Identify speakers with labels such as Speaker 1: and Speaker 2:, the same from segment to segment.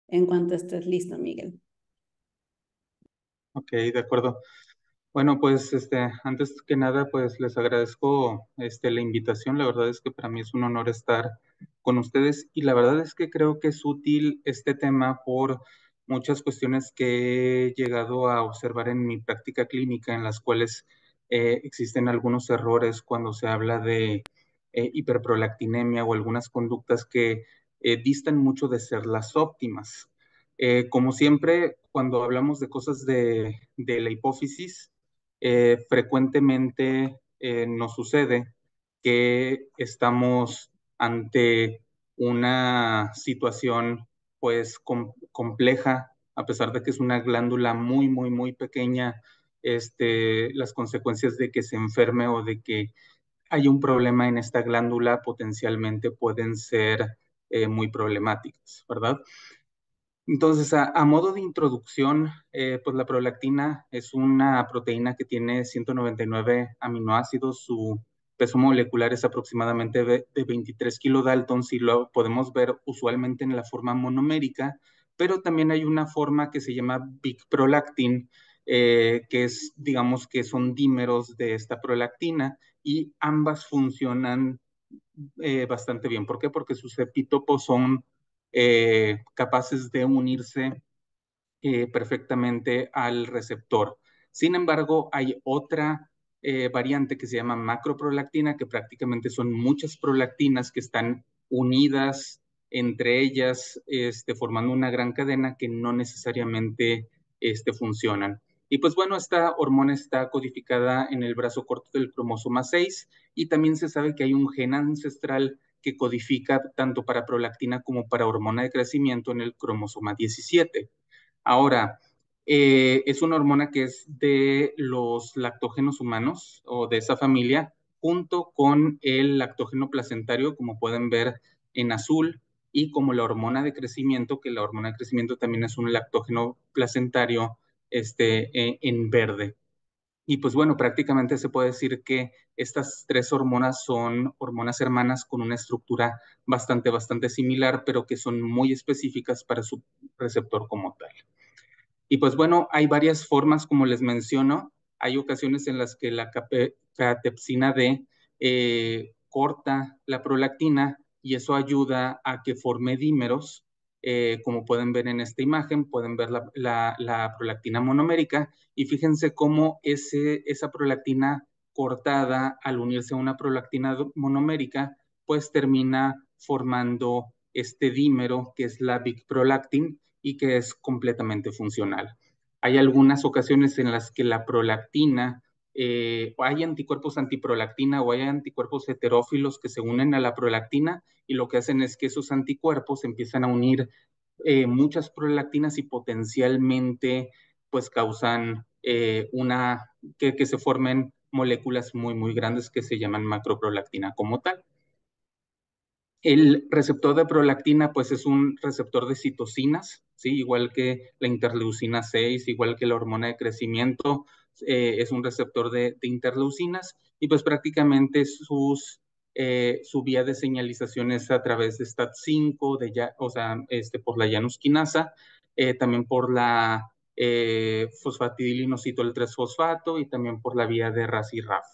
Speaker 1: en cuanto estés listo, Miguel.
Speaker 2: Ok, de acuerdo. Bueno, pues antes que nada, pues les agradezco la invitación. La verdad es que para mí es un honor estar con ustedes y la verdad es que creo que es útil este tema por muchas cuestiones que he llegado a observar en mi práctica clínica, en las cuales existen algunos errores cuando se habla de hiperprolactinemia o algunas conductas que distan mucho de ser las óptimas. Como siempre, cuando hablamos de cosas de la hipófisis, frecuentemente nos sucede que estamos ante una situación pues compleja, a pesar de que es una glándula muy, muy, muy pequeña, las consecuencias de que se enferme o de que hay un problema en esta glándula potencialmente pueden ser muy problemáticas, ¿verdad? Entonces, a modo de introducción, pues la prolactina es una proteína que tiene 199 aminoácidos. Su peso molecular es aproximadamente de 23 kilodaltons y lo podemos ver usualmente en la forma monomérica, pero también hay una forma que se llama Big Prolactin, que es, digamos, que son dímeros de esta prolactina y ambas funcionan bastante bien. ¿Por qué? Porque sus epítopos son capaces de unirse perfectamente al receptor. Sin embargo, hay otra variante que se llama macroprolactina, que prácticamente son muchas prolactinas que están unidas entre ellas, formando una gran cadena que no necesariamente funcionan. Y pues bueno, esta hormona está codificada en el brazo corto del cromosoma 6 y también se sabe que hay un gen ancestral que codifica tanto para prolactina como para hormona de crecimiento en el cromosoma 17. Ahora, es una hormona que es de los lactógenos humanos o de esa familia, junto con el lactógeno placentario, como pueden ver en azul, y como la hormona de crecimiento, que la hormona de crecimiento también es un lactógeno placentario en verde. Y pues bueno, prácticamente se puede decir que estas tres hormonas son hormonas hermanas con una estructura bastante similar, pero que son muy específicas para su receptor como tal. Y pues bueno, hay varias formas, como les menciono. Hay ocasiones en las que la catepsina D corta la prolactina y eso ayuda a que forme dímeros. Como pueden ver en esta imagen, pueden ver la prolactina monomérica y fíjense cómo esa prolactina cortada al unirse a una prolactina monomérica, pues termina formando este dímero que es la big prolactin y que es completamente funcional. Hay algunas ocasiones en las que la prolactina, hay anticuerpos antiprolactina o hay anticuerpos heterófilos que se unen a la prolactina y lo que hacen es que esos anticuerpos empiezan a unir muchas prolactinas y potencialmente pues causan que se formen moléculas muy, muy grandes que se llaman macroprolactina como tal. El receptor de prolactina, pues es un receptor de citocinas, ¿sí? Igual que la interleucina 6, igual que la hormona de crecimiento, es un receptor de interleucinas y pues prácticamente su vía de señalización es a través de STAT5, o sea, por la llanusquinasa, también por la fosfatidilinositol 3-fosfato y también por la vía de RAS y RAF.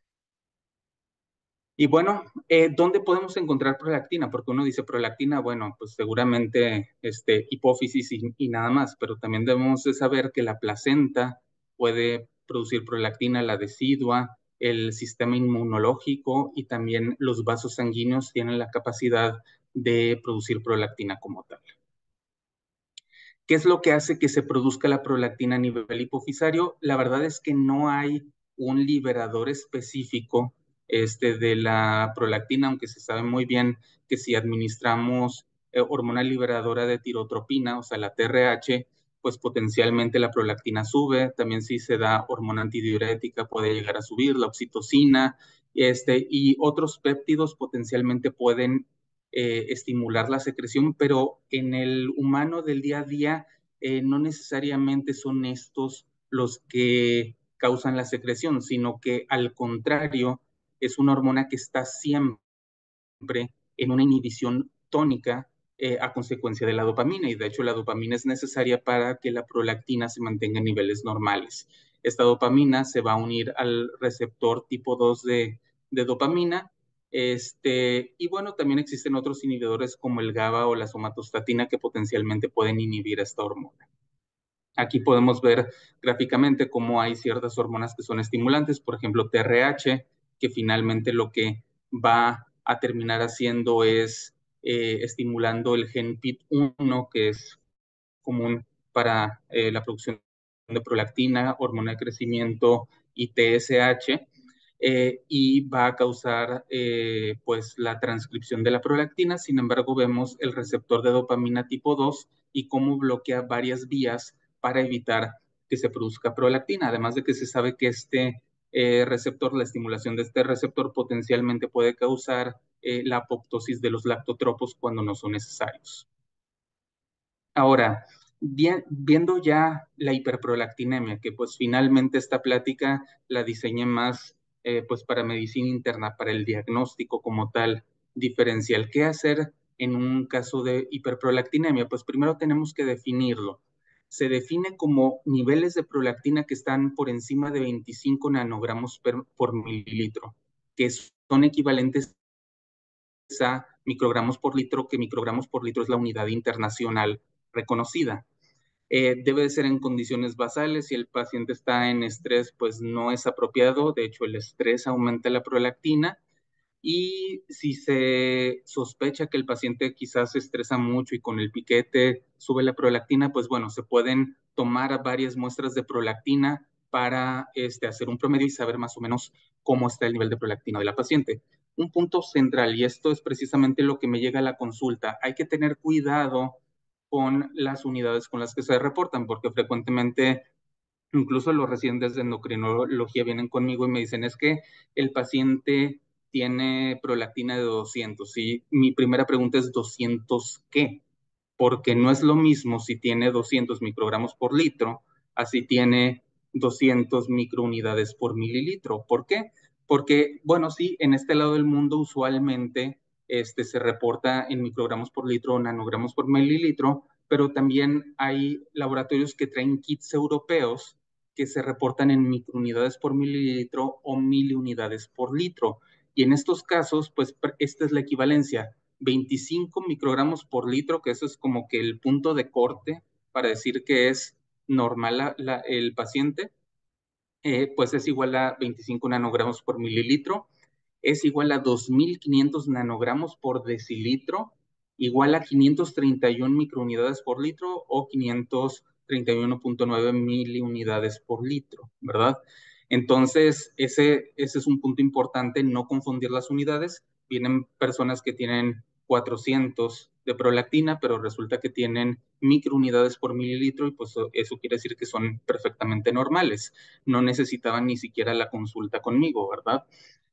Speaker 2: Y bueno, ¿dónde podemos encontrar prolactina? Porque uno dice prolactina, bueno, pues seguramente hipófisis y nada más, pero también debemos de saber que la placenta puede producir prolactina, la decidua, el sistema inmunológico y también los vasos sanguíneos tienen la capacidad de producir prolactina como tal. ¿Qué es lo que hace que se produzca la prolactina a nivel hipofisario? La verdad es que no hay un liberador específico de la prolactina, aunque se sabe muy bien que si administramos hormona liberadora de tirotropina, o sea, la TRH, pues potencialmente la prolactina sube. También si se da hormona antidiurética puede llegar a subir, la oxitocina, y otros péptidos potencialmente pueden estimular la secreción, pero en el humano del día a día no necesariamente son estos los que causan la secreción, sino que al contrario, es una hormona que está siempre en una inhibición tónica a consecuencia de la dopamina, y de hecho la dopamina es necesaria para que la prolactina se mantenga en niveles normales. Esta dopamina se va a unir al receptor tipo 2 de dopamina. Y bueno, también existen otros inhibidores como el GABA o la somatostatina que potencialmente pueden inhibir esta hormona. Aquí podemos ver gráficamente cómo hay ciertas hormonas que son estimulantes, por ejemplo, TRH, que finalmente lo que va a terminar haciendo es estimulando el gen PIT1, que es común para la producción de prolactina, hormona de crecimiento y TSH, y va a causar pues la transcripción de la prolactina. Sin embargo, vemos el receptor de dopamina tipo 2 y cómo bloquea varias vías para evitar que se produzca prolactina, además de que se sabe que este receptor, la estimulación de este receptor potencialmente puede causar la apoptosis de los lactotropos cuando no son necesarios. Ahora, viendo ya la hiperprolactinemia, que pues finalmente esta plática la diseñé más pues para medicina interna, para el diagnóstico como tal diferencial. ¿Qué hacer en un caso de hiperprolactinemia? Pues primero tenemos que definirlo. Se define como niveles de prolactina que están por encima de 25 nanogramos por mililitro, que son equivalentes a microgramos por litro, que microgramos por litro es la unidad internacional reconocida. Debe de ser en condiciones basales. Si el paciente está en estrés, pues no es apropiado. De hecho, el estrés aumenta la prolactina. Y si se sospecha que el paciente quizás se estresa mucho y con el piquete sube la prolactina, pues bueno, se pueden tomar varias muestras de prolactina para hacer un promedio y saber más o menos cómo está el nivel de prolactina de la paciente. Un punto central, y esto es precisamente lo que me llega a la consulta, hay que tener cuidado con las unidades con las que se reportan, porque frecuentemente incluso los residentes de endocrinología vienen conmigo y me dicen, es que el paciente tiene prolactina de 200. Y mi primera pregunta es, ¿200 qué? Porque no es lo mismo si tiene 200 microgramos por litro, así tiene 200 microunidades por mililitro. ¿Por qué? Porque, bueno, sí, en este lado del mundo usualmente se reporta en microgramos por litro o nanogramos por mililitro, pero también hay laboratorios que traen kits europeos que se reportan en microunidades por mililitro o miliunidades por litro. Y en estos casos, pues esta es la equivalencia. 25 microgramos por litro, que eso es como que el punto de corte para decir que es normal el paciente, pues es igual a 25 nanogramos por mililitro, es igual a 2.500 nanogramos por decilitro, igual a 531 microunidades por litro o 531.9 miliunidades por litro, ¿verdad? Entonces, ese es un punto importante, no confundir las unidades. Vienen personas que tienen 400 de prolactina, pero resulta que tienen microunidades por mililitro y pues eso quiere decir que son perfectamente normales. No necesitaban ni siquiera la consulta conmigo, ¿verdad?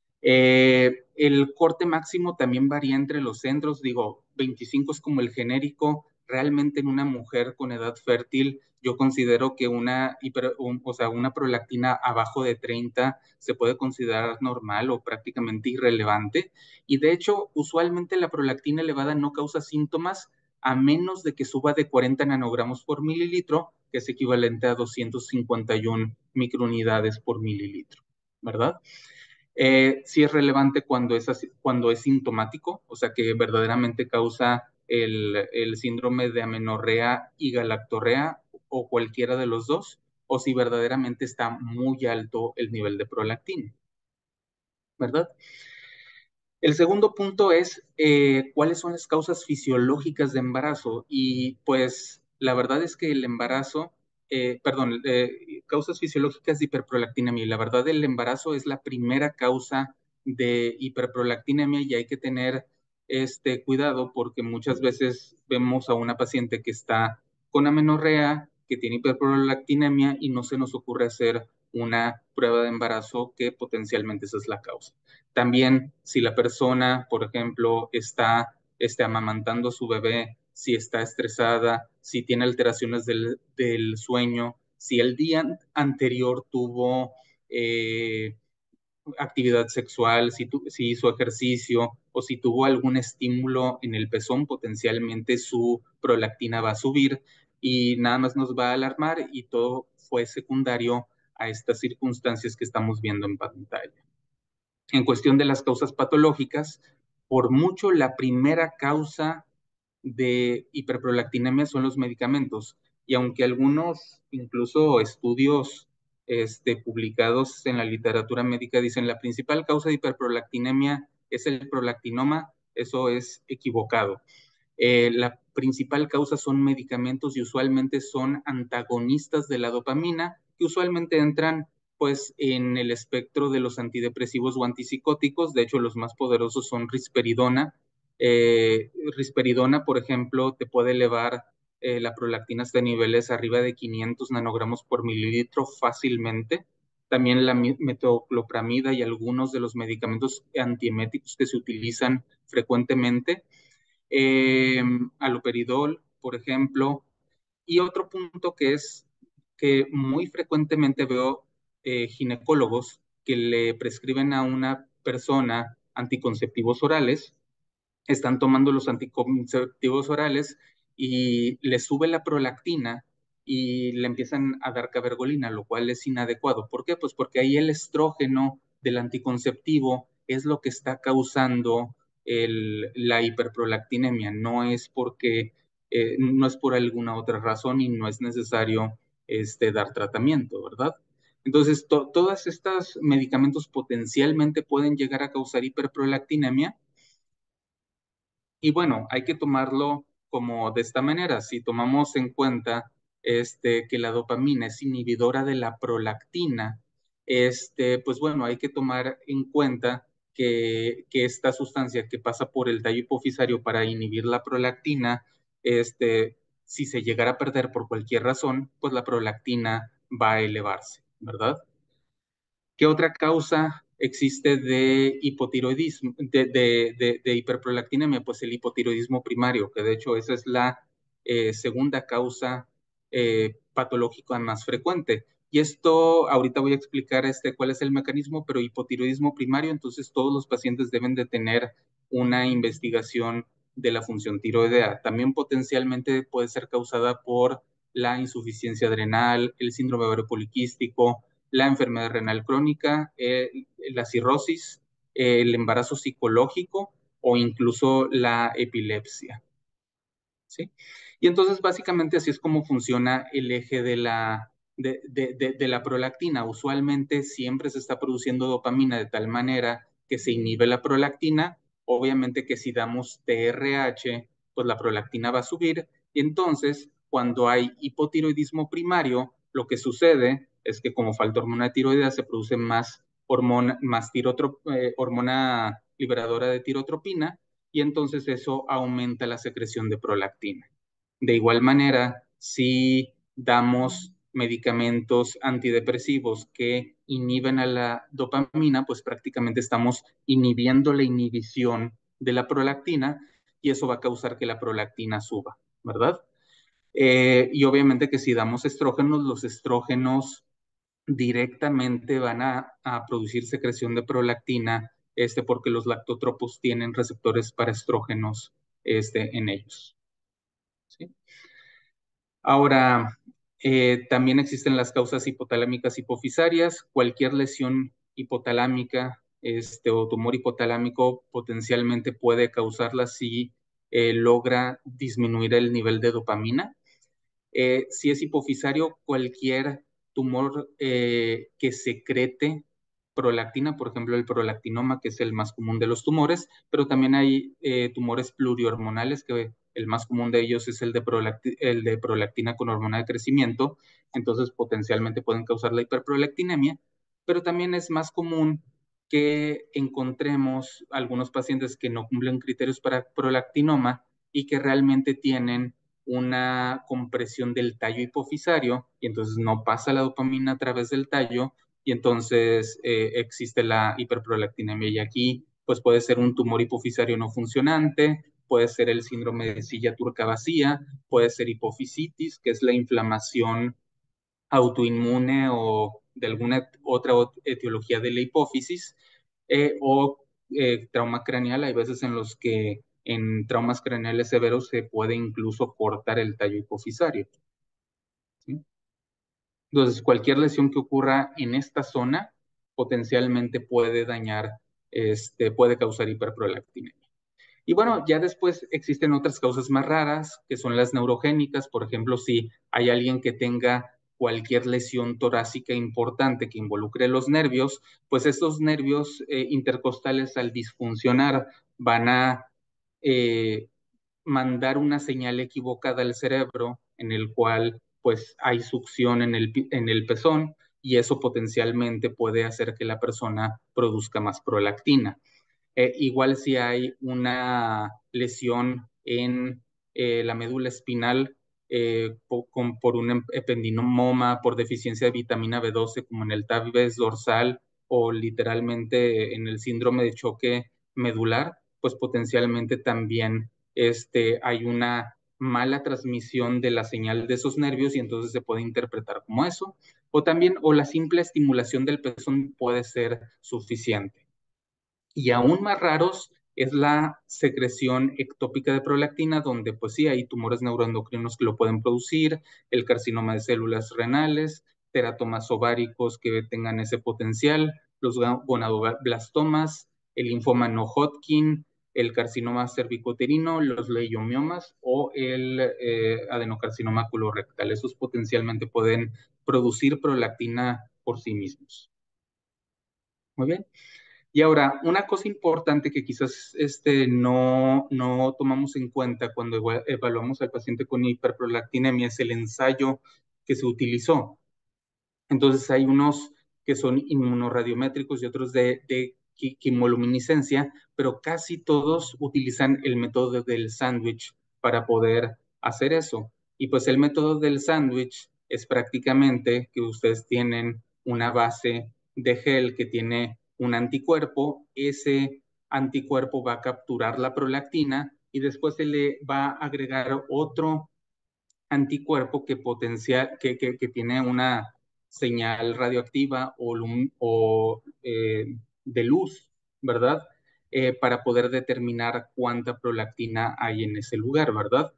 Speaker 2: El corte máximo también varía entre los centros, digo, 25 es como el genérico. Realmente en una mujer con edad fértil, yo considero que o sea, una prolactina abajo de 30 se puede considerar normal o prácticamente irrelevante. Y de hecho, usualmente la prolactina elevada no causa síntomas a menos de que suba de 40 nanogramos por mililitro, que es equivalente a 251 microunidades por mililitro, ¿verdad? Sí es relevante cuando es sintomático, o sea que verdaderamente causa el síndrome de amenorrea y galactorrea o cualquiera de los dos, o si verdaderamente está muy alto el nivel de prolactina, ¿verdad? El segundo punto es cuáles son las causas fisiológicas de embarazo. Y pues la verdad es que el embarazo, causas fisiológicas de hiperprolactinemia. Y la verdad el embarazo es la primera causa de hiperprolactinemia y hay que tener cuidado porque muchas veces vemos a una paciente que está con amenorrea, que tiene hiperprolactinemia y no se nos ocurre hacer una prueba de embarazo que potencialmente esa es la causa. También, si la persona, por ejemplo, está amamantando a su bebé, si está estresada, si tiene alteraciones del sueño, si el día anterior tuvo actividad sexual, si hizo ejercicio, o si tuvo algún estímulo en el pezón, potencialmente su prolactina va a subir y nada más nos va a alarmar y todo fue secundario a estas circunstancias que estamos viendo en pantalla. En cuestión de las causas patológicas, por mucho la primera causa de hiperprolactinemia son los medicamentos. Y aunque algunos, incluso estudios publicados en la literatura médica dicen la principal causa de hiperprolactinemia es el prolactinoma, eso es equivocado. La principal causa son medicamentos y usualmente son antagonistas de la dopamina, que usualmente entran pues en el espectro de los antidepresivos o antipsicóticos. De hecho, los más poderosos son risperidona. Risperidona, por ejemplo, te puede elevar la prolactina hasta niveles arriba de 500 nanogramos por mililitro fácilmente. También la metoclopramida y algunos de los medicamentos antieméticos que se utilizan frecuentemente, aloperidol, por ejemplo. Y otro punto que es que muy frecuentemente veo ginecólogos que le prescriben a una persona anticonceptivos orales, están tomando los anticonceptivos orales y le sube la prolactina y le empiezan a dar cabergolina, lo cual es inadecuado. ¿Por qué? Pues porque ahí el estrógeno del anticonceptivo es lo que está causando la hiperprolactinemia, no es por alguna otra razón y no es necesario dar tratamiento, ¿verdad? Entonces, todos estos medicamentos potencialmente pueden llegar a causar hiperprolactinemia. Y bueno, hay que tomarlo como de esta manera. Si tomamos en cuenta que la dopamina es inhibidora de la prolactina, pues bueno, hay que tomar en cuenta que esta sustancia que pasa por el tallo hipofisario para inhibir la prolactina, si se llegara a perder por cualquier razón, pues la prolactina va a elevarse, ¿verdad? ¿Qué otra causa existe de hipotiroidismo, de hiperprolactinemia? Pues el hipotiroidismo primario, que de hecho esa es la segunda causa patológica más frecuente. Y esto, ahorita voy a explicar cuál es el mecanismo, pero hipotiroidismo primario, entonces todos los pacientes deben de tener una investigación de la función tiroidea. También potencialmente puede ser causada por la insuficiencia adrenal, el síndrome ovario poliquístico, la enfermedad renal crónica, la cirrosis, el embarazo psicológico o incluso la epilepsia. ¿Sí? Y entonces básicamente así es como funciona el eje de la prolactina. Usualmente siempre se está produciendo dopamina de tal manera que se inhibe la prolactina. Obviamente que si damos TRH, pues la prolactina va a subir. Y entonces, cuando hay hipotiroidismo primario, lo que sucede es que como falta hormona de tiroidea, se produce más hormona, hormona liberadora de tirotropina, y entonces eso aumenta la secreción de prolactina. De igual manera, si damos medicamentos antidepresivos que inhiben a la dopamina, pues prácticamente estamos inhibiendo la inhibición de la prolactina y eso va a causar que la prolactina suba, ¿verdad? Y obviamente que si damos estrógenos, los estrógenos directamente van a producir secreción de prolactina, porque los lactótropos tienen receptores para estrógenos, en ellos. ¿Sí? Ahora, también existen las causas hipotalámicas hipofisarias. Cualquier lesión hipotalámica, o tumor hipotalámico potencialmente puede causarla si logra disminuir el nivel de dopamina. Si es hipofisario, cualquier tumor que secrete prolactina, por ejemplo, el prolactinoma, que es el más común de los tumores, pero también hay tumores plurihormonales, que el más común de ellos es el de prolactina con hormona de crecimiento, entonces potencialmente pueden causar la hiperprolactinemia, pero también es más común que encontremos algunos pacientes que no cumplen criterios para prolactinoma y que realmente tienen una compresión del tallo hipofisario y entonces no pasa la dopamina a través del tallo y entonces existe la hiperprolactinemia y aquí pues puede ser un tumor hipofisario no funcionante, puede ser el síndrome de silla turca vacía, puede ser hipofisitis, que es la inflamación autoinmune o de alguna otra etiología de la hipófisis, o trauma craneal, hay veces en los que en traumas craneales severos se puede incluso cortar el tallo hipofisario, ¿sí? Entonces, cualquier lesión que ocurra en esta zona potencialmente puede dañar, puede causar hiperprolactinemia. Y bueno, ya después existen otras causas más raras, que son las neurogénicas. Por ejemplo, si hay alguien que tenga cualquier lesión torácica importante que involucre los nervios, pues estos nervios intercostales al disfuncionar van a eh, mandar una señal equivocada al cerebro en el cual pues hay succión en el pezón y eso potencialmente puede hacer que la persona produzca más prolactina. Igual si hay una lesión en la médula espinal por un ependimoma, por deficiencia de vitamina B12, como en el tabes dorsal o literalmente en el síndrome de choque medular, pues potencialmente también hay una mala transmisión de la señal de esos nervios y entonces se puede interpretar como eso. O también, o la simple estimulación del pezón puede ser suficiente. Y aún más raros es la secreción ectópica de prolactina, donde pues sí, hay tumores neuroendocrinos que lo pueden producir, el carcinoma de células renales, teratomas ováricos que tengan ese potencial, los gonadoblastomas, el linfoma no Hodgkin, el carcinoma cervicoterino, los leiomiomas o el adenocarcinoma colorectal. Esos potencialmente pueden producir prolactina por sí mismos. Muy bien. Y ahora, una cosa importante que quizás no tomamos en cuenta cuando evaluamos al paciente con hiperprolactinemia es el ensayo que se utilizó. Entonces hay unos que son inmunoradiométricos y otros de quimoluminiscencia, pero casi todos utilizan el método del sándwich para poder hacer eso. Y pues el método del sándwich es prácticamente que ustedes tienen una base de gel que tiene un anticuerpo, ese anticuerpo va a capturar la prolactina y después se le va a agregar otro anticuerpo que tiene una señal radioactiva o de luz, ¿verdad? Para poder determinar cuánta prolactina hay en ese lugar, ¿verdad?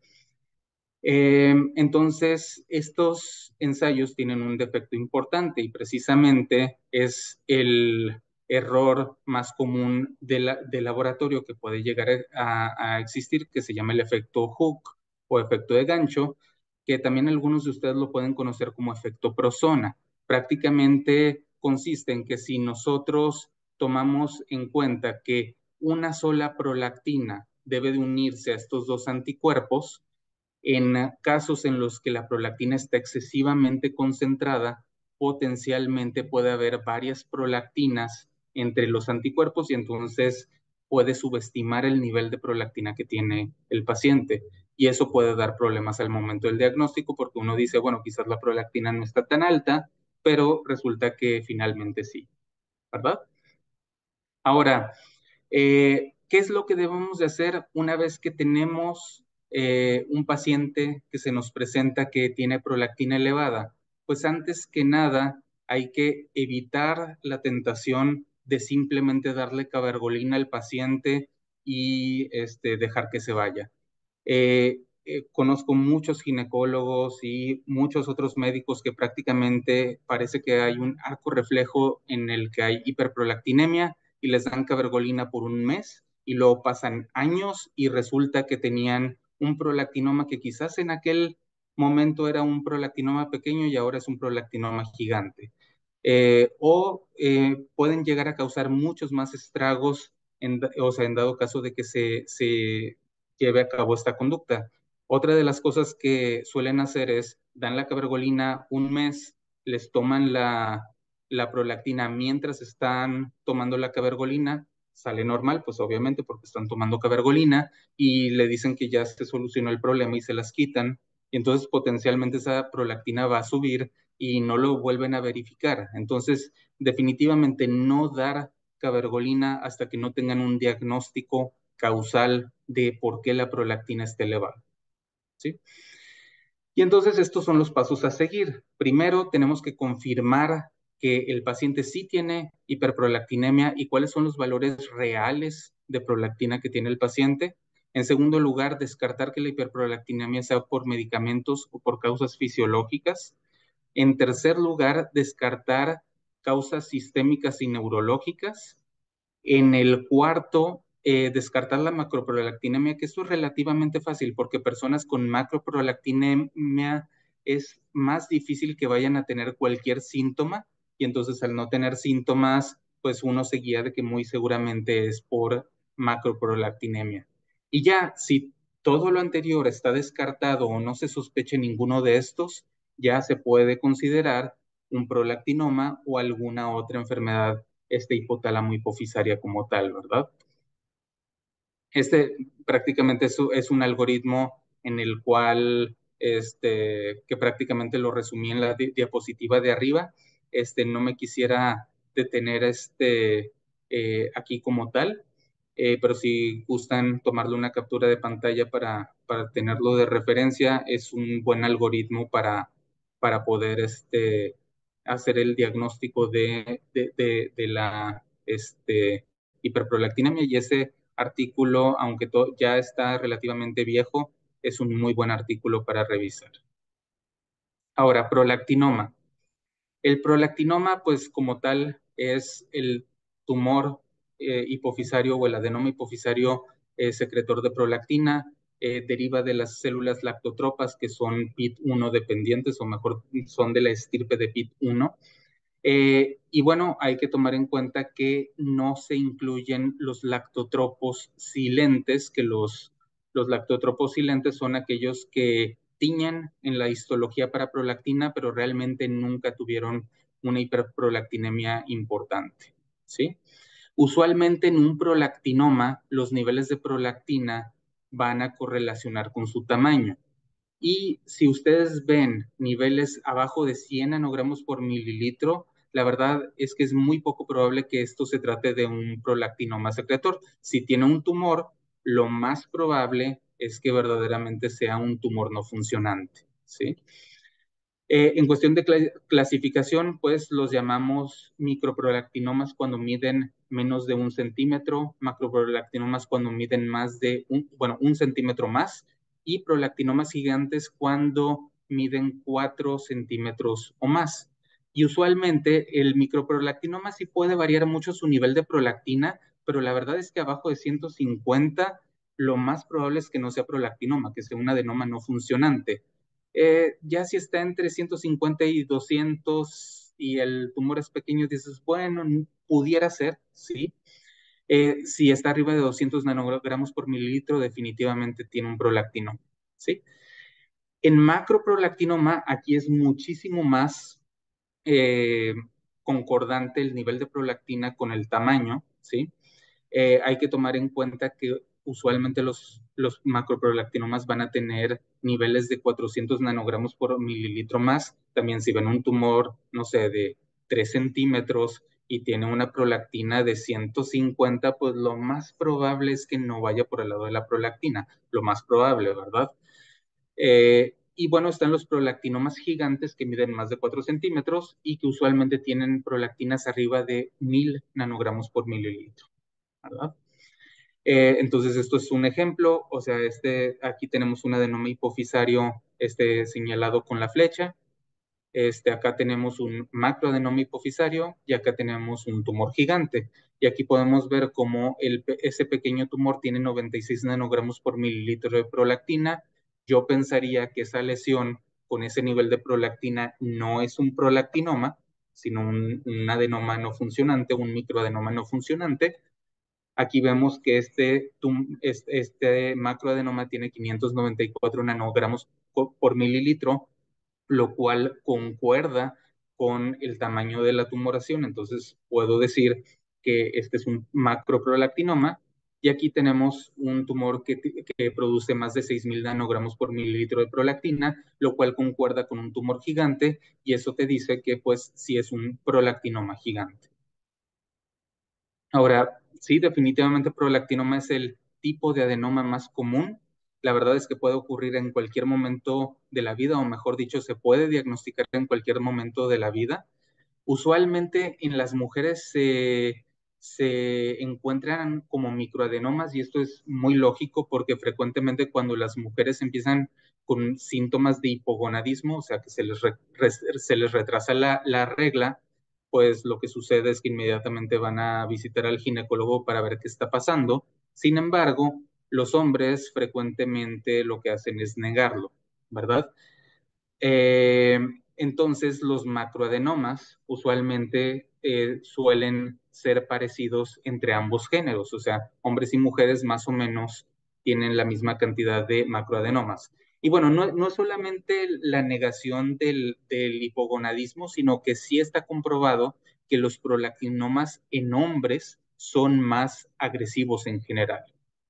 Speaker 2: Entonces, estos ensayos tienen un defecto importante y precisamente es el error más común de laboratorio que puede llegar a existir, que se llama el efecto Hook o efecto de gancho, que también algunos de ustedes lo pueden conocer como efecto Prosona. Prácticamente consiste en que si nosotros tomamos en cuenta que una sola prolactina debe de unirse a estos dos anticuerpos, en casos en los que la prolactina está excesivamente concentrada, potencialmente puede haber varias prolactinas entre los anticuerpos y entonces puede subestimar el nivel de prolactina que tiene el paciente. Y eso puede dar problemas al momento del diagnóstico porque uno dice, bueno, quizás la prolactina no está tan alta, pero resulta que finalmente sí, ¿verdad? Ahora, ¿qué es lo que debemos de hacer una vez que tenemos un paciente que se nos presenta que tiene prolactina elevada? Pues antes que nada hay que evitar la tentación de simplemente darle cabergolina al paciente y dejar que se vaya. Conozco muchos ginecólogos y muchos otros médicos que prácticamente parece que hay un arco reflejo en el que hay hiperprolactinemia y les dan cabergolina por un mes y luego pasan años y resulta que tenían un prolactinoma que quizás en aquel momento era un prolactinoma pequeño y ahora es un prolactinoma gigante. Pueden llegar a causar muchos más estragos, o sea, en dado caso de que se lleve a cabo esta conducta. Otra de las cosas que suelen hacer es dan la cabergolina un mes, les toman la prolactina mientras están tomando la cabergolina, sale normal, pues obviamente porque están tomando cabergolina y le dicen que ya se solucionó el problema y se las quitan. Y entonces potencialmente esa prolactina va a subir y no lo vuelven a verificar. Entonces, definitivamente no dar cabergolina hasta que no tengan un diagnóstico causal de por qué la prolactina está elevada, ¿sí? Y entonces estos son los pasos a seguir. Primero, tenemos que confirmar que el paciente sí tiene hiperprolactinemia y cuáles son los valores reales de prolactina que tiene el paciente. En segundo lugar, descartar que la hiperprolactinemia sea por medicamentos o por causas fisiológicas. En tercer lugar, descartar causas sistémicas y neurológicas. En el cuarto, descartar la macroprolactinemia, que esto es relativamente fácil porque personas con macroprolactinemia es más difícil que vayan a tener cualquier síntoma y entonces al no tener síntomas, pues uno se guía de que muy seguramente es por macroprolactinemia. Y ya, si todo lo anterior está descartado o no se sospeche ninguno de estos, ya se puede considerar un prolactinoma o alguna otra enfermedad hipotálamo hipofisaria como tal, ¿verdad? Prácticamente es un algoritmo en el cual, que prácticamente lo resumí en la diapositiva de arriba. No me quisiera detener aquí como tal, pero si gustan tomarle una captura de pantalla para tenerlo de referencia, es un buen algoritmo para poder hacer el diagnóstico de la hiperprolactinemia y ese artículo, aunque ya está relativamente viejo, es un muy buen artículo para revisar. Ahora, prolactinoma. El prolactinoma, pues como tal, es el tumor hipofisario o el adenoma hipofisario secretor de prolactina, deriva de las células lactotropas que son PIT1 dependientes, o mejor, son de la estirpe de PIT1. Y bueno, hay que tomar en cuenta que no se incluyen los lactotropos silentes, que los lactotropos silentes son aquellos que tiñen en la histología para prolactina, pero realmente nunca tuvieron una hiperprolactinemia importante, ¿sí? Usualmente en un prolactinoma, los niveles de prolactina van a correlacionar con su tamaño. Y si ustedes ven niveles abajo de 100 nanogramos por mililitro, la verdad es que es muy poco probable que esto se trate de un prolactinoma secretor. Si tiene un tumor, lo más probable es que verdaderamente sea un tumor no funcionante, ¿sí? En cuestión de clasificación, pues los llamamos microprolactinomas cuando miden menos de 1 centímetro, macroprolactinomas cuando miden más de un centímetro más, y prolactinomas gigantes cuando miden 4 centímetros o más. Y usualmente el microprolactinoma sí puede variar mucho su nivel de prolactina, pero la verdad es que abajo de 150, lo más probable es que no sea prolactinoma, que sea un adenoma no funcionante. Ya si está entre 150 y 200 y el tumor es pequeño, dices, bueno, pudiera ser, sí. Si está arriba de 200 nanogramos por mililitro, definitivamente tiene un prolactino, ¿sí? En macroprolactinoma, aquí es muchísimo más eh, concordante el nivel de prolactina con el tamaño, ¿sí? Hay que tomar en cuenta que usualmente los macroprolactinomas van a tener niveles de 400 nanogramos por mililitro más. También si ven un tumor, no sé, de 3 centímetros y tiene una prolactina de 150, pues lo más probable es que no vaya por el lado de la prolactina. Lo más probable, ¿verdad? Y bueno, están los prolactinomas gigantes que miden más de 4 centímetros y que usualmente tienen prolactinas arriba de 1000 nanogramos por mililitro, ¿verdad? Entonces, esto es un ejemplo, o sea, aquí tenemos un adenoma hipofisario señalado con la flecha. Acá tenemos un macroadenoma hipofisario y acá tenemos un tumor gigante. Y aquí podemos ver cómo ese pequeño tumor tiene 96 nanogramos por mililitro de prolactina. Yo pensaría que esa lesión con ese nivel de prolactina no es un prolactinoma, sino un adenoma no funcionante, un microadenoma no funcionante. Aquí vemos que este macroadenoma tiene 594 nanogramos por mililitro, lo cual concuerda con el tamaño de la tumoración. Entonces, puedo decir que este es un macroprolactinoma. Y aquí tenemos un tumor que produce más de 6.000 nanogramos por mililitro de prolactina, lo cual concuerda con un tumor gigante, y eso te dice que, pues, sí es un prolactinoma gigante. Ahora, sí, definitivamente prolactinoma es el tipo de adenoma más común. La verdad es que puede ocurrir en cualquier momento de la vida, o mejor dicho, se puede diagnosticar en cualquier momento de la vida. Usualmente en las mujeres se encuentran como microadenomas y esto es muy lógico porque frecuentemente cuando las mujeres empiezan con síntomas de hipogonadismo, o sea que se les retrasa la regla, pues lo que sucede es que inmediatamente van a visitar al ginecólogo para ver qué está pasando. Sin embargo, los hombres frecuentemente lo que hacen es negarlo, ¿verdad? Eh, entonces, los macroadenomas usualmente suelen ser parecidos entre ambos géneros, o sea, hombres y mujeres más o menos tienen la misma cantidad de macroadenomas. Y bueno, no es solamente la negación del hipogonadismo, sino que sí está comprobado que los prolactinomas en hombres son más agresivos en general.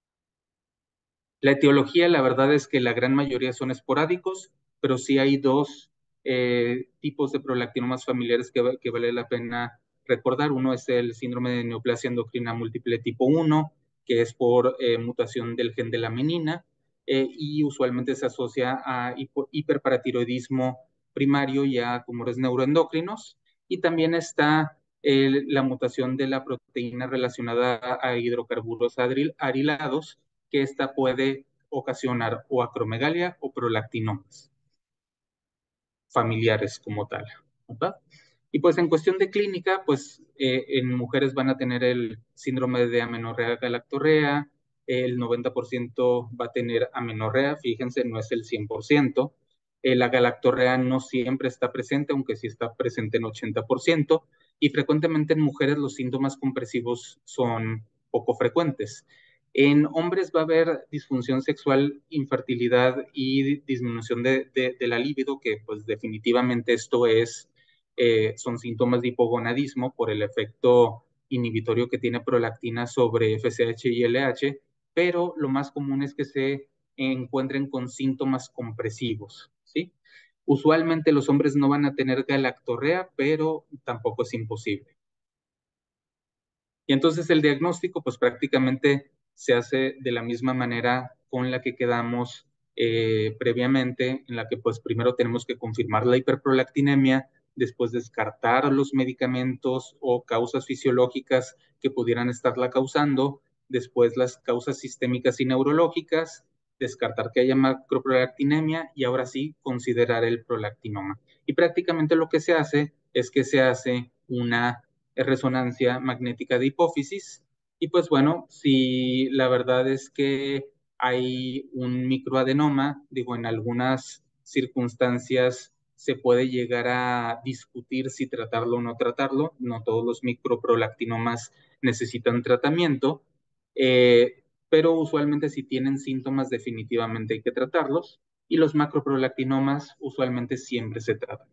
Speaker 2: La etiología, la verdad es que la gran mayoría son esporádicos, pero sí hay dos tipos de prolactinomas familiares que vale la pena recordar. Uno es el síndrome de neoplasia endocrina múltiple tipo 1, que es por mutación del gen de la menina, y usualmente se asocia a hiperparatiroidismo primario y a tumores neuroendocrinos. Y también está la mutación de la proteína relacionada a hidrocarburos arilados, que esta puede ocasionar o acromegalia o prolactinomas familiares como tal, ¿verdad? Y pues en cuestión de clínica, pues en mujeres van a tener el síndrome de amenorrea galactorrea, el 90% va a tener amenorrea, fíjense, no es el 100%. La galactorrea no siempre está presente, aunque sí está presente en 80%, y frecuentemente en mujeres los síntomas compresivos son poco frecuentes. En hombres va a haber disfunción sexual, infertilidad y disminución de la libido, que pues definitivamente esto son síntomas de hipogonadismo por el efecto inhibitorio que tiene prolactina sobre FSH y LH, pero lo más común es que se encuentren con síntomas compresivos, ¿sí? Usualmente los hombres no van a tener galactorrea, pero tampoco es imposible. Y entonces el diagnóstico, pues prácticamente se hace de la misma manera con la que quedamos previamente, en la que pues primero tenemos que confirmar la hiperprolactinemia, después descartar los medicamentos o causas fisiológicas que pudieran estarla causando, después las causas sistémicas y neurológicas, descartar que haya macroprolactinemia y ahora sí considerar el prolactinoma. Y prácticamente lo que se hace es que se hace una resonancia magnética de hipófisis. Y pues bueno, si la verdad es que hay un microadenoma, digo, en algunas circunstancias se puede llegar a discutir si tratarlo o no tratarlo. No todos los microprolactinomas necesitan tratamiento, pero usualmente si tienen síntomas definitivamente hay que tratarlos y los macroprolactinomas usualmente siempre se tratan.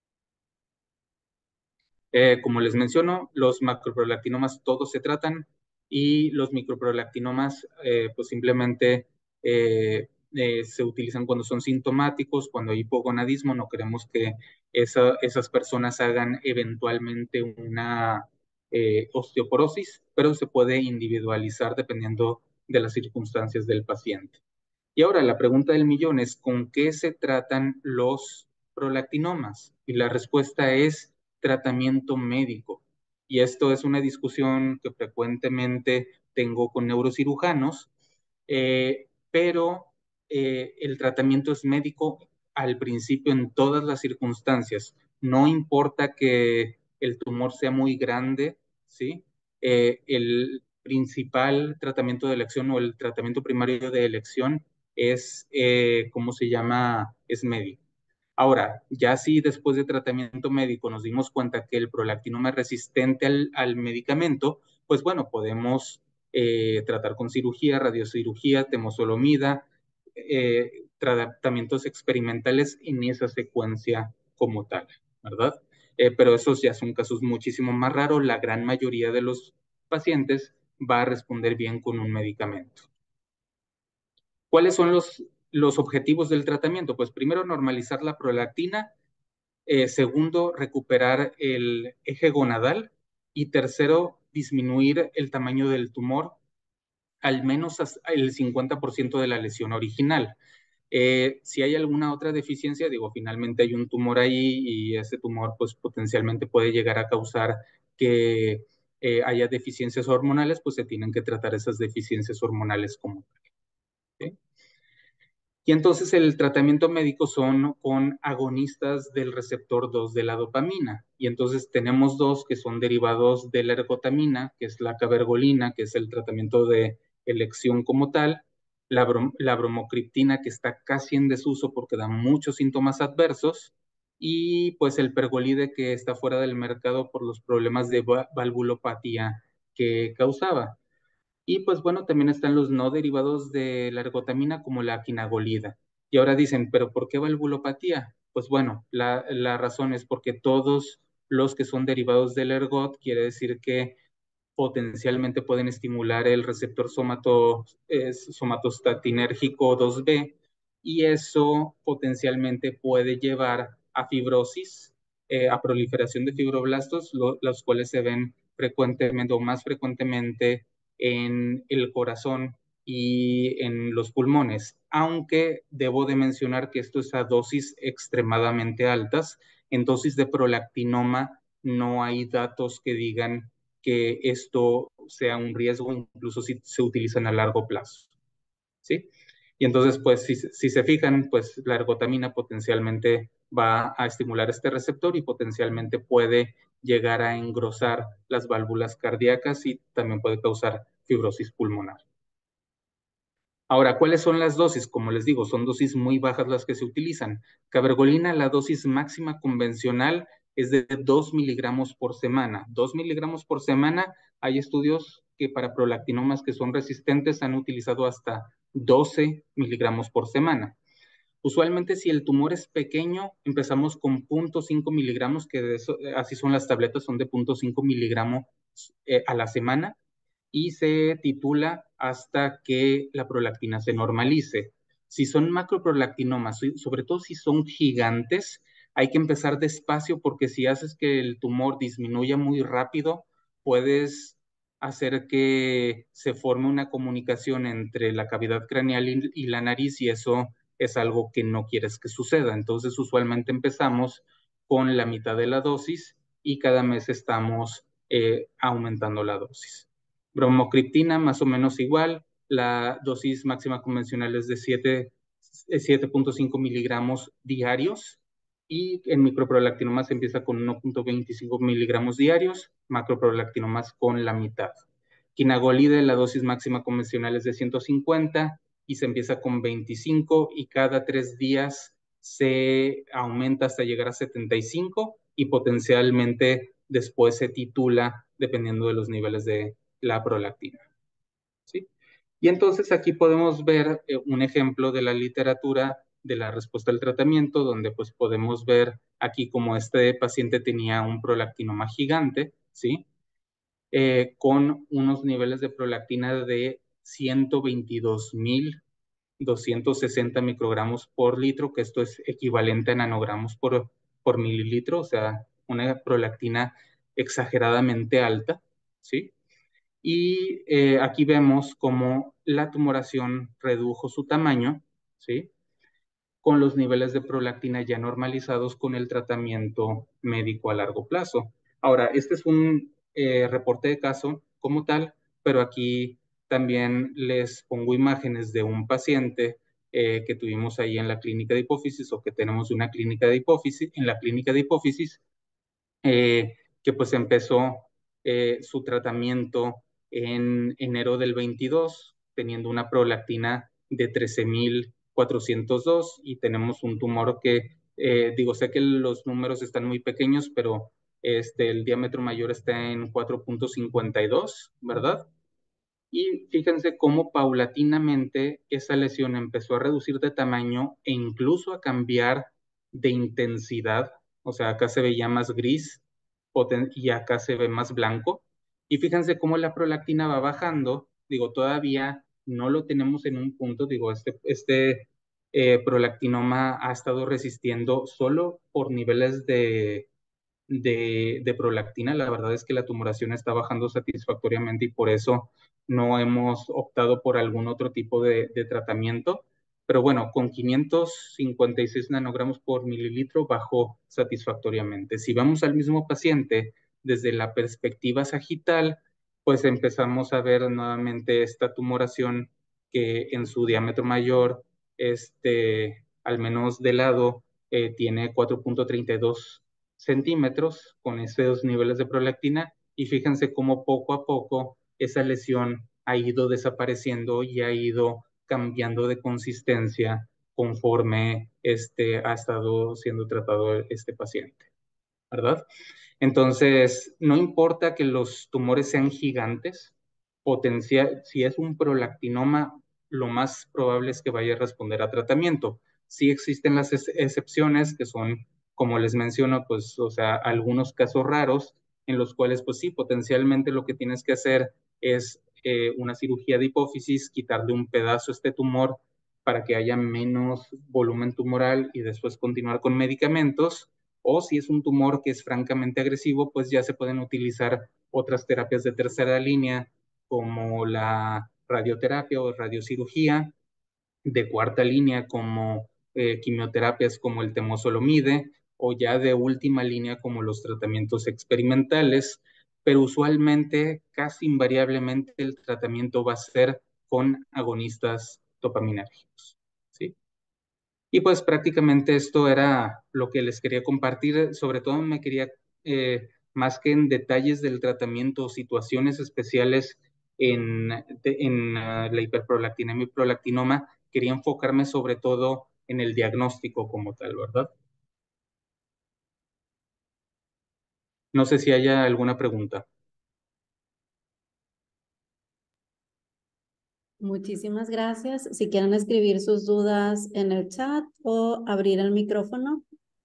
Speaker 2: Como les menciono, los macroprolactinomas todos se tratan y los microprolactinomas pues simplemente se utilizan cuando son sintomáticos, cuando hay hipogonadismo. No queremos que esas personas hagan eventualmente una osteoporosis, pero se puede individualizar dependiendo de las circunstancias del paciente. Y ahora la pregunta del millón es, ¿con qué se tratan los prolactinomas? Y la respuesta es tratamiento médico. Y esto es una discusión que frecuentemente tengo con neurocirujanos, pero el tratamiento es médico al principio en todas las circunstancias. No importa que el tumor sea muy grande, ¿sí? El principal tratamiento de elección o el tratamiento primario de elección es, ¿cómo se llama? Es médico. Ahora, ya si después de tratamiento médico nos dimos cuenta que el prolactinoma es resistente al medicamento, pues bueno, podemos tratar con cirugía, radiocirugía, temozolomida, tratamientos experimentales en esa secuencia como tal, ¿verdad? Pero esos ya son casos muchísimo más raros. La gran mayoría de los pacientes va a responder bien con un medicamento. ¿Cuáles son los objetivos del tratamiento? Pues primero, normalizar la prolactina. Segundo, recuperar el eje gonadal. Y tercero, disminuir el tamaño del tumor al menos el 50% de la lesión original. Si hay alguna otra deficiencia, digo, finalmente hay un tumor ahí y ese tumor pues potencialmente puede llegar a causar que haya deficiencias hormonales, pues se tienen que tratar esas deficiencias hormonales como tal. ¿Sí? Y entonces el tratamiento médico son con agonistas del receptor 2 de la dopamina. Y entonces tenemos dos que son derivados de la ergotamina, que es la cabergolina, que es el tratamiento de elección como tal, la bromocriptina, que está casi en desuso porque da muchos síntomas adversos, y pues el pergolide, que está fuera del mercado por los problemas de valvulopatía que causaba. Y pues bueno, también están los no derivados de la ergotamina como la quinagolida. Y ahora dicen, ¿pero por qué valvulopatía? Pues bueno, la razón es porque todos los que son derivados del ergot quiere decir que potencialmente pueden estimular el receptor somatostatinérgico 2B y eso potencialmente puede llevar a fibrosis, a proliferación de fibroblastos, los cuales se ven frecuentemente o más frecuentemente en el corazón y en los pulmones, aunque debo de mencionar que esto es a dosis extremadamente altas. En dosis de prolactinoma no hay datos que digan que esto sea un riesgo, incluso si se utilizan a largo plazo, ¿sí? Y entonces, pues, si se fijan, pues la ergotamina potencialmente va a estimular este receptor y potencialmente puede llegar a engrosar las válvulas cardíacas y también puede causar fibrosis pulmonar. Ahora, ¿cuáles son las dosis? Como les digo, son dosis muy bajas las que se utilizan. Cabergolina, la dosis máxima convencional es de 2 miligramos por semana. 2 miligramos por semana, hay estudios que para prolactinomas que son resistentes han utilizado hasta 12 miligramos por semana. Usualmente si el tumor es pequeño, empezamos con 0.5 miligramos, que de eso, así son las tabletas, son de 0.5 miligramos a la semana y se titula hasta que la prolactina se normalice. Si son macroprolactinomas, sobre todo si son gigantes, hay que empezar despacio porque si haces que el tumor disminuya muy rápido, puedes hacer que se forme una comunicación entre la cavidad craneal y la nariz y eso es algo que no quieres que suceda. Entonces, usualmente empezamos con la mitad de la dosis y cada mes estamos aumentando la dosis. Bromocriptina, más o menos igual. La dosis máxima convencional es de 7.5 miligramos diarios y en microprolactinomas se empieza con 1.25 miligramos diarios, macroprolactinomas con la mitad. Quinagolide, la dosis máxima convencional es de 150 y se empieza con 25 y cada 3 días se aumenta hasta llegar a 75 y potencialmente después se titula dependiendo de los niveles de la prolactina. ¿Sí? Y entonces aquí podemos ver un ejemplo de la literatura de la respuesta al tratamiento, donde pues podemos ver aquí como este paciente tenía un prolactinoma gigante, ¿sí? Con unos niveles de prolactina de 122.260 microgramos por litro, que esto es equivalente a nanogramos por mililitro, o sea, una prolactina exageradamente alta, ¿sí? Y aquí vemos cómo la tumoración redujo su tamaño, ¿sí? Con los niveles de prolactina ya normalizados con el tratamiento médico a largo plazo. Ahora, este es un reporte de caso como tal, pero aquí también les pongo imágenes de un paciente que tuvimos ahí en la clínica de hipófisis o que tenemos una clínica de hipófisis, en la clínica de hipófisis, que pues empezó su tratamiento en enero del 22, teniendo una prolactina de 13.402 y tenemos un tumor que, digo, sé que los números están muy pequeños, pero el diámetro mayor está en 4.52, ¿verdad? Y fíjense cómo paulatinamente esa lesión empezó a reducir de tamaño e incluso a cambiar de intensidad. O sea, acá se veía más gris y acá se ve más blanco. Y fíjense cómo la prolactina va bajando. Digo, todavía no lo tenemos en un punto. Digo, prolactinoma ha estado resistiendo solo por niveles de prolactina. La verdad es que la tumoración está bajando satisfactoriamente y por eso no hemos optado por algún otro tipo de tratamiento. Pero bueno, con 556 nanogramos por mililitro bajó satisfactoriamente. Si vamos al mismo paciente desde la perspectiva sagital, pues empezamos a ver nuevamente esta tumoración que en su diámetro mayor, al menos de lado, tiene 4,32 centímetros con esos niveles de prolactina y fíjense cómo poco a poco esa lesión ha ido desapareciendo y ha ido cambiando de consistencia conforme ha estado siendo tratado este paciente, ¿verdad? Entonces, no importa que los tumores sean gigantes, si es un prolactinoma, lo más probable es que vaya a responder a tratamiento. Sí existen las excepciones que son, como les menciono, pues, o sea, algunos casos raros en los cuales, pues sí, potencialmente lo que tienes que hacer es una cirugía de hipófisis, quitarle un pedazo a este tumor para que haya menos volumen tumoral y después continuar con medicamentos, o si es un tumor que es francamente agresivo, pues ya se pueden utilizar otras terapias de tercera línea como la radioterapia o radiocirugía, de cuarta línea como quimioterapias como el temozolomide o ya de última línea como los tratamientos experimentales, pero usualmente, casi invariablemente, el tratamiento va a ser con agonistas dopaminérgicos, ¿sí? Y pues prácticamente esto era lo que les quería compartir. Sobre todo me quería, más que en detalles del tratamiento o situaciones especiales en la hiperprolactinemia y prolactinoma, quería enfocarme sobre todo en el diagnóstico como tal, ¿verdad? No sé si haya alguna pregunta.
Speaker 1: Muchísimas gracias. Si quieren escribir sus dudas en el chat o abrir el micrófono.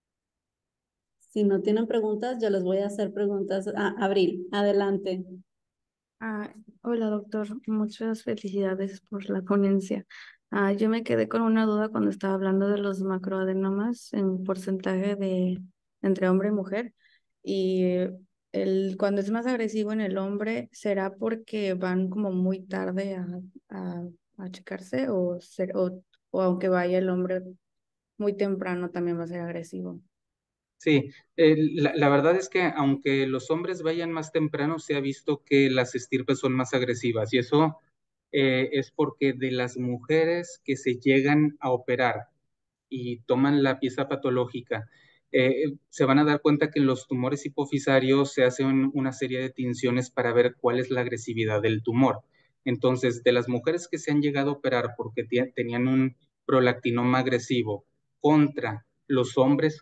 Speaker 1: Si no tienen preguntas, yo les voy a hacer preguntas. Abril, adelante.
Speaker 3: Ah, hola doctor, muchas felicidades por la ponencia. Yo me quedé con una duda cuando estaba hablando de los macroadenomas en porcentaje de entre hombre y mujer. Y cuando es más agresivo en el hombre, ¿será porque van como muy tarde a, a checarse o aunque vaya el hombre muy temprano también va a ser agresivo?
Speaker 2: Sí, la verdad es que aunque los hombres vayan más temprano, se ha visto que las estirpes son más agresivas y eso es porque de las mujeres que se llegan a operar y toman la pieza patológica, se van a dar cuenta que en los tumores hipofisarios se hacen una serie de tinciones para ver cuál es la agresividad del tumor. Entonces, de las mujeres que se han llegado a operar porque tenían un prolactinoma agresivo contra los hombres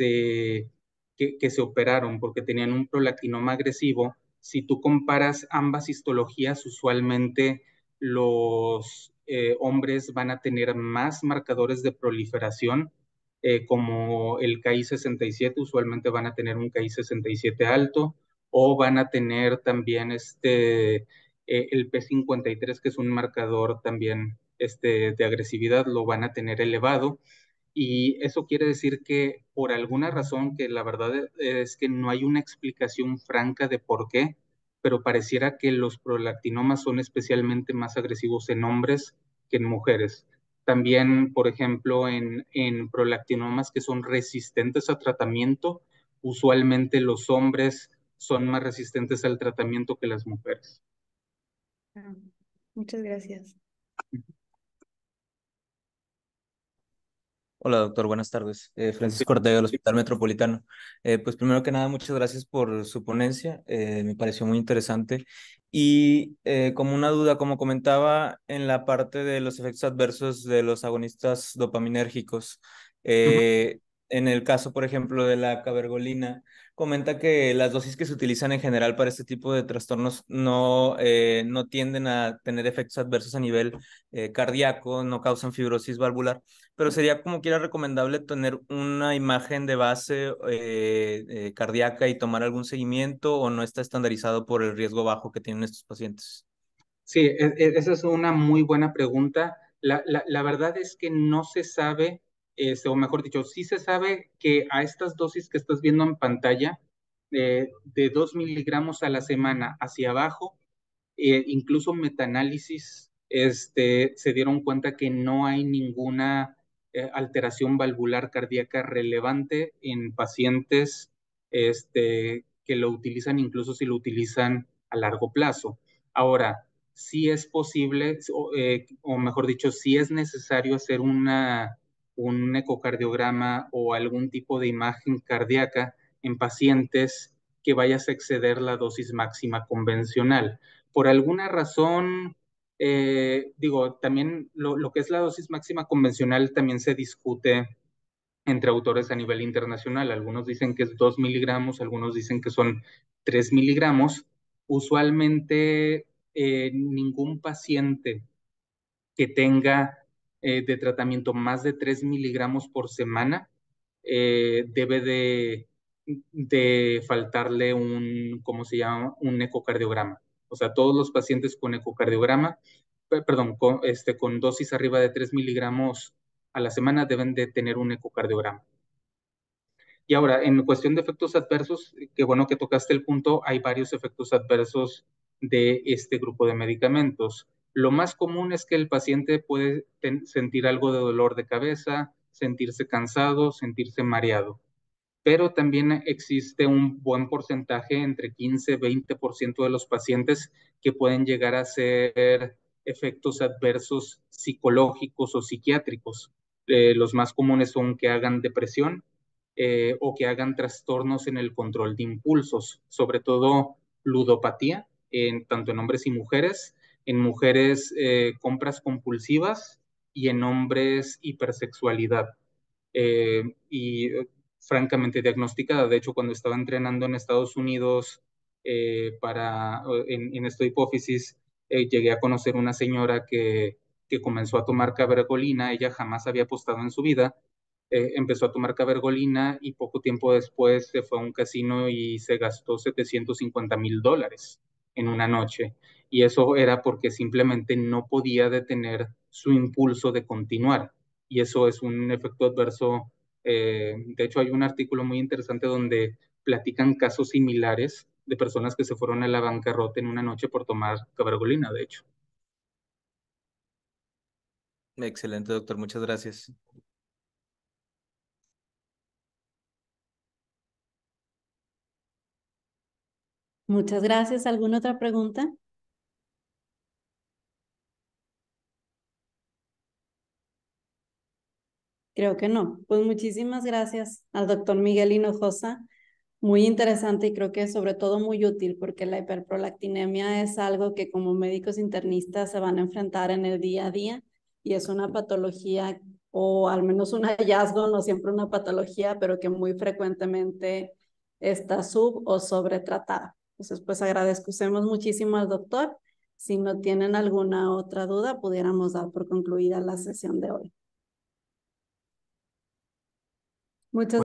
Speaker 2: que se operaron porque tenían un prolactinoma agresivo, si tú comparas ambas histologías, usualmente los hombres van a tener más marcadores de proliferación, como el KI67, usualmente van a tener un KI67 alto, o van a tener también el P53, que es un marcador también de agresividad, lo van a tener elevado. Y eso quiere decir que por alguna razón, que la verdad es que no hay una explicación franca de por qué, pero pareciera que los prolactinomas son especialmente más agresivos en hombres que en mujeres. También, por ejemplo, en prolactinomas que son resistentes a tratamiento, usualmente los hombres son más resistentes al tratamiento que las mujeres.
Speaker 3: Ah, muchas gracias.
Speaker 4: Hola, doctor, buenas tardes. Francisco Ortega del Hospital Metropolitano. Pues primero que nada, muchas gracias por su ponencia. Me pareció muy interesante. Y como una duda, como comentaba en la parte de los efectos adversos de los agonistas dopaminérgicos,
Speaker 2: Ujú.
Speaker 4: en el caso, por ejemplo, de la cabergolina, comenta que las dosis que se utilizan en general para este tipo de trastornos no tienden a tener efectos adversos a nivel cardíaco, no causan fibrosis valvular, pero sería como quiera recomendable tener una imagen de base cardíaca y tomar algún seguimiento, o no está estandarizado por el riesgo bajo que tienen estos pacientes.
Speaker 2: Sí, esa es una muy buena pregunta. La verdad es que no se sabe, o mejor dicho, sí se sabe que a estas dosis que estás viendo en pantalla, de 2 miligramos a la semana hacia abajo, incluso metaanálisis se dieron cuenta que no hay ninguna alteración valvular cardíaca relevante en pacientes que lo utilizan, incluso si lo utilizan a largo plazo. Ahora, sí es posible, o mejor dicho, sí es necesario hacer un ecocardiograma o algún tipo de imagen cardíaca en pacientes que vayas a exceder la dosis máxima convencional. Por alguna razón, también lo que es la dosis máxima convencional también se discute entre autores a nivel internacional. Algunos dicen que es 2 miligramos, algunos dicen que son 3 miligramos. Usualmente, ningún paciente que tenga de tratamiento más de 3 miligramos por semana debe de faltarle ¿cómo se llama? Un ecocardiograma. O sea, todos los pacientes con ecocardiograma, perdón, con dosis arriba de 3 miligramos a la semana deben de tener un ecocardiograma. Y ahora, en cuestión de efectos adversos, qué bueno que tocaste el punto, hay varios efectos adversos de este grupo de medicamentos. Lo más común es que el paciente puede sentir algo de dolor de cabeza, sentirse cansado, sentirse mareado, pero también existe un buen porcentaje, entre 15 y 20% de los pacientes que pueden llegar a ser efectos adversos psicológicos o psiquiátricos. Los más comunes son que hagan depresión o que hagan trastornos en el control de impulsos, sobre todo ludopatía, tanto en hombres y mujeres, en mujeres compras compulsivas y en hombres hipersexualidad. Y francamente diagnosticada. De hecho, cuando estaba entrenando en Estados Unidos en esta hipófisis, llegué a conocer una señora que comenzó a tomar cabergolina. Ella jamás había apostado en su vida. Empezó a tomar cabergolina y poco tiempo después se fue a un casino y se gastó $750,000 en una noche. Y eso era porque simplemente no podía detener su impulso de continuar. Y eso es un efecto adverso. De hecho, hay un artículo muy interesante donde platican casos similares de personas que se fueron a la bancarrota en una noche por tomar cabergolina, de hecho.
Speaker 4: Excelente, doctor. Muchas gracias.
Speaker 1: Muchas gracias. ¿Alguna otra pregunta? Creo que no. Pues muchísimas gracias al doctor Miguel Hinojosa. Muy interesante y creo que sobre todo muy útil porque la hiperprolactinemia es algo que como médicos internistas se van a enfrentar en el día a día y es una patología o al menos un hallazgo, no siempre una patología, pero que muy frecuentemente está sub o sobretratada. Entonces, pues agradecemos muchísimo al doctor. Si no tienen alguna otra duda, pudiéramos dar por concluida la sesión de hoy. Muchas